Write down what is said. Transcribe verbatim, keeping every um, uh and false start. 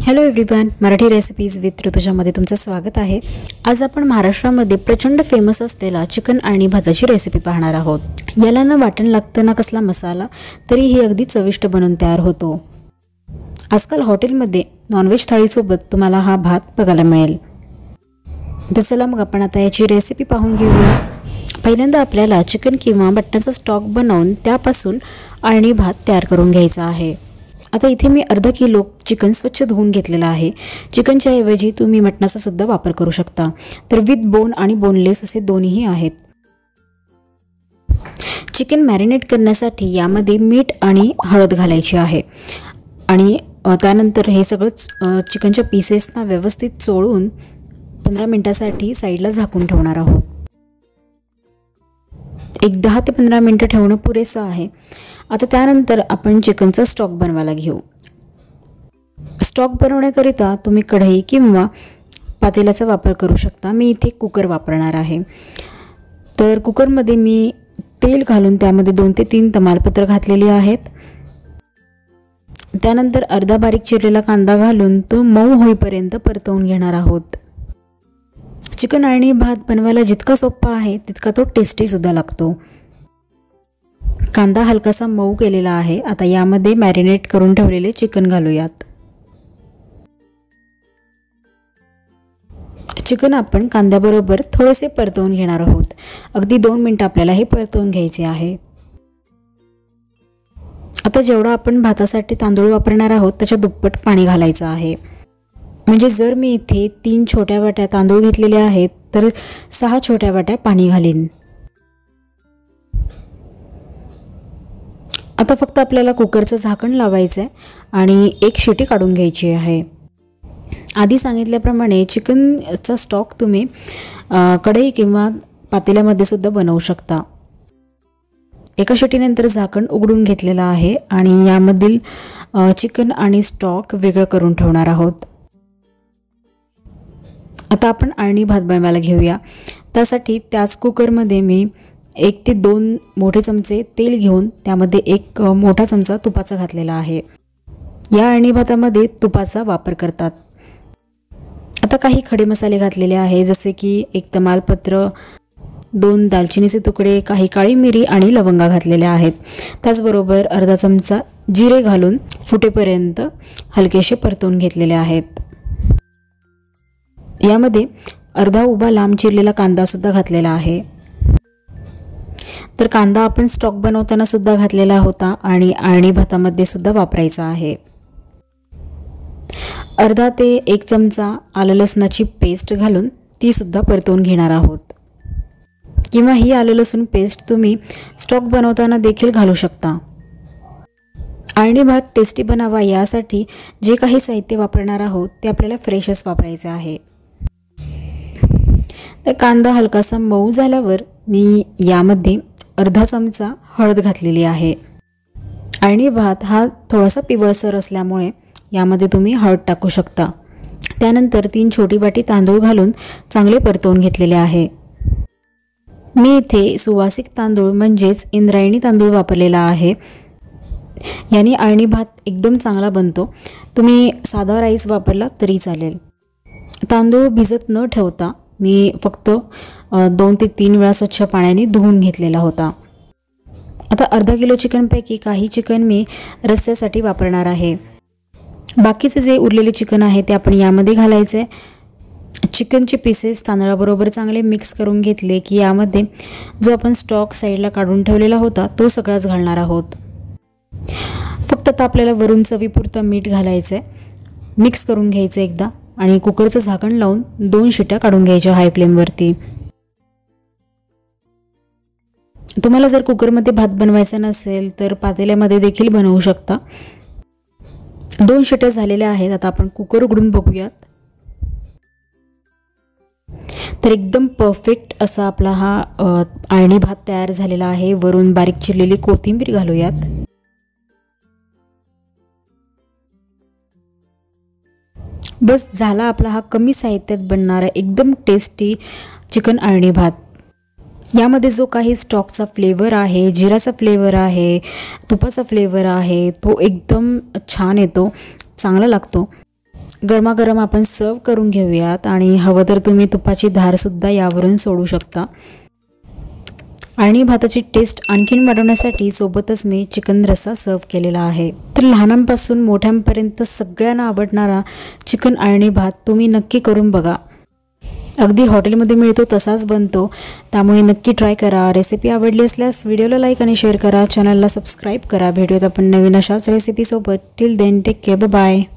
Hello everyone, Marathi recipes with ऋतुजामध्ये तुमचं स्वागत आहे। आज आपण महाराष्ट्रामध्ये प्रचंड फेमस असलेला चिकन आणि भाताची रेसिपी पाहणार आहोत। याला न वाटण लागतं ना कसला मसाला, तरी ही अगदी चविष्ट बनून तयार होतो। आजकाल हॉटेलमध्ये नॉनव्हेज थाळीसोबत तुम्हाला हा भात बघायला मिळेल। तर चला मग आपण आता याची रेसिपी पाहून घेऊया। पहिल्यांदा आपल्याला चिकन किंवा मटणाचा स्टॉक बनवून त्यापासून अळणी भात तयार करून घ्यायचा आहे। आता इथे मी अर्धा किलो चिकन स्वच्छ धुवून घेतलेला आहे। चिकनच्या ऐवजी तुम्ही मटणाचा सुद्धा वापर करू शकता, तर विथ बोन आणि बोनलेस असे दोन्हीही आहेत। चिकन मॅरिनेट करण्यासाठी यामध्ये मीठ आणि हळद घालायची आहे आणि त्यानंतर हे सगळं चिकनच्या पीसेसना व्यवस्थित चोळून पंधरा मिनिटांसाठी साईडला झाकून ठेवणार आहोत। एक दहा ते पंधरा मिनिटं ठेवणं पुरेसं आहे। आता त्यानंतर आपण चिकनचा स्टॉक बनवायला घेऊ। स्टॉक बनवण्याकरिता तुम्ही कढई किंवा पातेल्याचा वापर करू शकता। मी इथे कुकर वापरणार आहे। तर कुकरमध्ये मी तेल घालून त्यामध्ये दोन ते तीन तमालपत्र घातलेली आहेत। त्यानंतर अर्धा बारीक चिरलेला कांदा घालून तो मऊ होईपर्यंत परतवून घेणार आहोत। चिकन अळणी भात बनवायला जितका सोपा आहे तितका तो टेस्टी सुद्धा लागतो। कांदा हलकासा मऊ केलेला आहे। आता यामध्ये मॅरिनेट करून ठेवलेले चिकन घालूयात। चिकन आपण कांद्याबरोबर थोडेसे परतवून घेणार आहोत। अगदी दोन मिनिटं आपल्याला हे परतवून घ्यायचे आहे। आता जेवढा आपण भातासाठी तांदूळ वापरणार आहोत त्याच्या दुप्पट पाणी घालायचं आहे। म्हणजे जर मी इथे तीन छोट्या वाट्या तांदूळ घेतलेले आहेत तर सहा छोट्या वाट्या पाणी घालीन। आता फक्त आपल्याला कुकरचं झाकण लावायचं आहे आणि एक शिटी काढून घ्यायची आहे। आधी सांगितल्याप्रमाणे चिकनचा स्टॉक तुम्ही कढई किंवा पातेल्यामध्ये सुद्धा बनवू शकता। एका शिटीनंतर झाकण उघडून घेतलेलं आहे आणि यामधील चिकन आणि स्टॉक वेगळं करून ठेवणार आहोत। आता आपण अळणी भात बनवायला घेऊया। त्यासाठी त्याच कुकरमध्ये मी एक ते दोन मोठे चमचे तेल घेऊन त्यामध्ये एक मोठा चमचा तुपाचा घातलेला आहे। या अळणी भातामध्ये तुपाचा वापर करतात। आता काही खडे मसाले घातलेले आहे, जसे की एक तमालपत्र, दोन दालचिनीचे तुकडे, काही काळी मिरी आणि लवंगा घातलेल्या आहेत। त्याचबरोबर अर्धा चमचा जिरे घालून फुटेपर्यंत हलकेसे परतवून घेतलेले आहेत। यामध्ये अर्धा उभा लांब चिरलेला कांदा सुद्धा घातलेला आहे। तर कांदा आपण स्टॉक बनवताना सुद्धा घातलेला होता आणि अळणी भातामध्ये सुद्धा वापरायचा आहे। अर्धा ते एक चमचा आलं लसणाची पेस्ट घालून ती सुद्धा परतवून घेणार आहोत। किंवा ही आलं लसूण पेस्ट तुम्ही स्टॉक बनवताना देखील घालू शकता। अळणी भात टेस्टी बनावा यासाठी जे काही साहित्य वापरणार आहोत ते आपल्याला फ्रेशच वापरायचे आहे। तर कांदा हलकासा मऊ झाल्यावर मी यामध्ये अर्धा चमचा हळद घातलेली आहे। अळणी भात हा थोडासा पिवळसर असल्यामुळे यामध्ये तुम्ही हळद टाकू शकता। त्यानंतर तीन छोटी वाटी तांदूळ घालून चांगले परतवून घेतलेले आहे। मी इथे सुवासिक तांदूळ म्हणजेच इंद्रायणी तांदूळ वापरलेला आहे। याने अळणी भात एकदम चांगला बनतो। तुम्ही साधा राईस वापरला तरी चालेल। तांदूळ भिजत न ठेवता मी फक्त दोन ते तीन वेळा स्वच्छ पाण्याने धुवून घेतलेला होता। आता अर्धा किलो चिकनपैकी काही चिकन मी रस्स्यासाठी वापरणार आहे। बाकीचे जे उरलेले चिकन आहे ते आपण यामध्ये घालायचे। चिकनचे पीसेस तांदळाबरोबर चांगले मिक्स करून घेतले की यामध्ये जो आपण स्टॉक साईडला काढून ठेवलेला होता तो सगळाच घालणार आहोत। फक्त आता आपल्याला वरून चवीपुरतं मीठ घालायचं आहे, मिक्स करून घ्यायचं एकदा आणि कुकरचं झाकण लावून दोन शिट्या काढून घ्यायच्या हाय फ्लेमवरती। तुम्हाला जर कुकरमध्ये भात बनवायचा नसेल तर पातेल्यामध्ये देखील बनवू शकता। दोन शिट्या झालेल्या आहेत। आता आपण कुकर उघडून बघूयात। तर एकदम परफेक्ट असा आपला हा अळणी भात तयार झालेला आहे। वरून बारीक चिरलेली कोथिंबीर घालूयात। बस झाला आपला हा कमी साहित्यात बनणारा एकदम टेस्टी चिकन अळणी भात। यामध्ये जो काही स्टॉकचा फ्लेवर आहे, जिराचा फ्लेवर आहे, तुपाचा फ्लेवर आहे, तो एकदम छान येतो, चांगला लागतो। गरमागरम आपण सर्व करून घेऊयात आणि हवं तर तुम्ही तुपाची धारसुद्धा यावरून सोडू शकता। अळणी भाताची टेस्ट आणखीन वाढवण्यासाठी सोबतच मी चिकन रस्सा सर्व केलेला आहे। तर लहानांपासून मोठ्यांपर्यंत सगळ्यांना आवडणारा चिकन अळणी भात तुम्ही नक्की करून बघा। अगदी हॉटेलमध्ये मिळतो तसाच बनतो, त्यामुळे नक्की ट्राय करा। रेसिपी आवडली असल्यास व्हिडिओला लाईक आणि शेअर करा, चॅनलला सबस्क्राईब करा। भेटूयात आपण नवीन अशाच रेसिपीसोबत। Till then take care, bye bye.